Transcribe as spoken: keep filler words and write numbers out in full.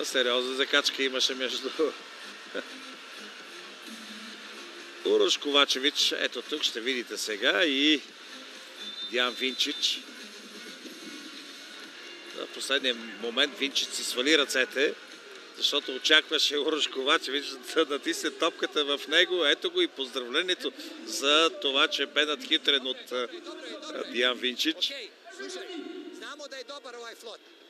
Сериозна закачка имаше между Урош, Ковачевич. Ето тук ще видите сега и Деян Винчич. В последния момент Винчич си свали ръцете, защото очакваше Урош Ковачевич да натисне топката в него. Ето го и поздравлението за това, че бе надхитрен от Деян Винчич. Znamo da je dobar ovaj flot.